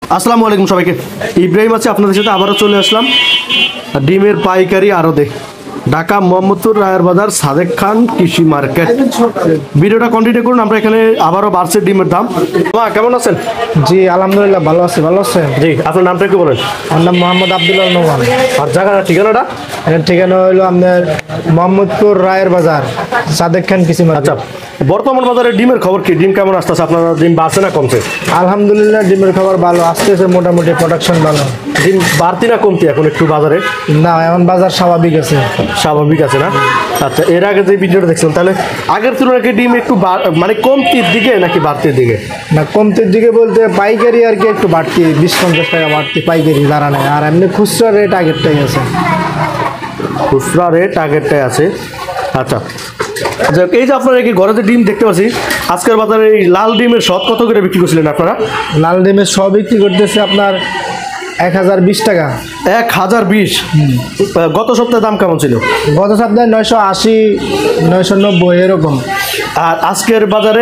আসসালামু আলাইকুম সবাইকে। ইব্রাহিম আছে আপনাদের সাথে আবারও চলে আসলাম ডিমের পাইকারি আড়তে ঢাকা মোহাম্মদপুর রায়ের বাজার সাদেক খান কৃষি মার্কেট। ভিডিওটা কন্টিনিউ করুন। আমরা এখানে আবারও বাড়ছে ডিমের দাম। কেমন আছেন? জি আলহামদুলিল্লাহ ভালো আছি। ভালো আছেন? জি, আপনার নামটা একটু বলেন। আমার নাম মোহাম্মদ আব্দুল্লাহ নোমান। আর জায়গাটা ঠিকানাটা? এর ঠিকানা হলো আপনার মোহাম্মদপুর রায়ের বাজার সাদেক খান কৃষি মার্কেট। আচ্ছা, বর্তমান বাজারে ডিমের খবর কি? ডিম কেমন আসতেছে? আপনার ডিম বাড়ছে না কমছে? আলহামদুলিল্লাহ ডিমের খবর ভালো আসতেছে, মোটামুটি প্রোডাকশন ভালো। ডিম বাড়তি না কমতি এখন একটু বাজারে? না এখন বাজার স্বাভাবিক আছে। স্বাভাবিক আছে না? আচ্ছা, এর আগে যে ভিডিওটা দেখছিলাম তাহলে আগের তুলনায় কি ডিম একটু মানে কমতির দিকে নাকি বাড়তির দিকে? না কমতির দিকে বলতে পাইকারি আর কি একটু বাড়তি, 20-50 টাকা বাড়তি পাইকারি দাঁড়া নেয়, আর এমনি খুচরা রেট আগেরটাই আছে। খুচরা রেট আগেরটাই আছে। আচ্ছা আচ্ছা, এই যে আপনারা কি ঘরে যে ডিম দেখতে পাচ্ছি আজকের বাজারে এই লাল ডিমের সব কত করে বিক্রি করছিলেন আপনারা? লাল ডিমের সব বিক্রি করতেছে আপনার 1020 টাকা। 1020? গত সপ্তাহে দাম কেমন ছিল? গত সপ্তাহে 980, 990 এরকম। আর আজকের বাজারে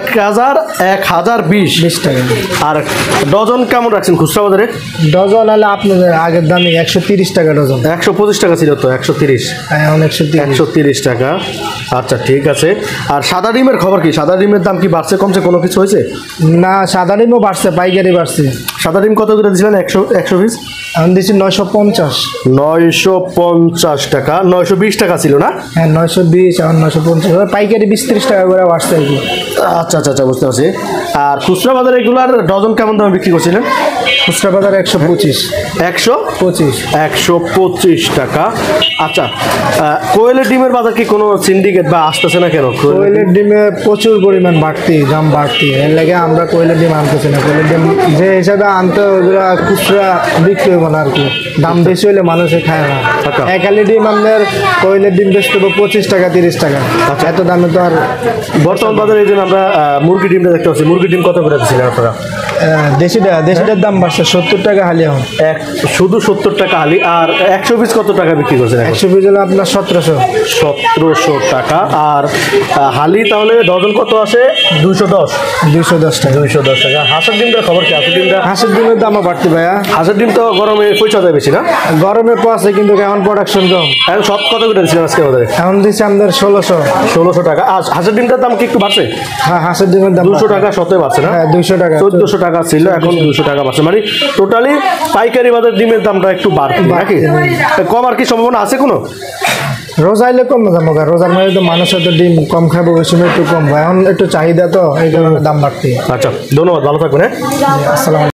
1020 টাকা। আর ডজন কেমন রাখছেন খুচরা বাজারে? ডজন হলে আপনাদের আগের দামে 130 টাকা ডজন। 125 টাকা ছিল তো, 130। এখন 130 টাকা। আচ্ছা ঠিক আছে। আর সাদা ডিমের খবর কি? সাদা ডিমের দাম কি বাড়ছে কমছে কোনো কিছু হয়েছে? না সাদা ডিমও বাড়ছে, পাইকারি বাড়ছে। সাদা ডিম কত করে দিয়েছিলেন? 120? এখন দিচ্ছি 950। 950 টাকা। 920 টাকা ছিল না? হ্যাঁ 920, এখন 950, পাইকারি 20-30 টাকা করে বাড়ছে আর কি। আচ্ছা আচ্ছা আচ্ছা, বুঝতে পারছি। আর খুচরা বাজারে এগুলার ডজন কেমন দামে বিক্রি করছিলেন? খুচরা বাজার 125। 125 টাকা। আচ্ছা, কোয়েলের ডিমের বাজার কি কোনো সিন্ডিকেট বা আসতেছে না কেন? কোয়েলের ডিমে প্রচুর পরিমাণ বাড়তি, দাম বাড়তি, এর লাগে আমরা কোয়েলের ডিম আনতেছি না। কোয়েলের ডিম যে হিসাবে আনতে ওগুলো খুচরা বিক্রি হবো না আর কি, দাম বেশি হলে মানুষে খায় না। একালি ডিম আমাদের কোয়েলের ডিম বেচতে হবে 25 টাকা 30 টাকা। আচ্ছা, এত দামে তো আর বর্তমান বাজারে এই জন্য আমরা মুরগি ডিমটা দেখতে পাচ্ছি। মুরগি ডিম কত করে দিচ্ছিলেন আপনারা? দেশিটার দাম বাড়ছে 70 টাকা হালি। এখন শুধু 70 টাকা হালি। আর 120 কত টাকা বিক্রি করছেন? 120 হলো আপনার 1700 টাকা। আর হালি তাহলে ডজন কত আসে? 210 টাকা। 210 টাকা। হাঁসের ডিমটার খবর কি? হাঁসের ডিমের দামও বাড়তি ভাইয়া। হাঁসের ডিম তো গরমে পয়সা যায় বেশি না? গরমে পড়ছে কিন্তু এখন প্রোডাকশন কম। এখন সব কত করে দিচ্ছিলেন আজকে বাজারে? এখন দিচ্ছে আমাদের 1600 টাকা। আর হাঁসের ডিমটার দাম কি একটু বাড়ছে? হ্যাঁ হাঁসের ডিমের দাম 200 টাকা শতে বাড়ছে না? হ্যাঁ 200 টাকা। 1400 টাকা ছিল, এখন 200 টাকা বাড়ছে। মানে টোটালি পাইকারি বাজার ডিমের দামটা একটু বাড়ছে নাকি? কম আর কি সম্ভাবনা আছে কোনো? রোজা এলে কম দাম, রোজার মধ্যে তো মানুষের তো ডিম কম খাবো, ওই সময় একটু কম, এখন একটু চাহিদা তো এই কারণে দাম বাড়তি। আচ্ছা ধন্যবাদ, ভালো থাকবেন। হ্যাঁ, আসসালাম।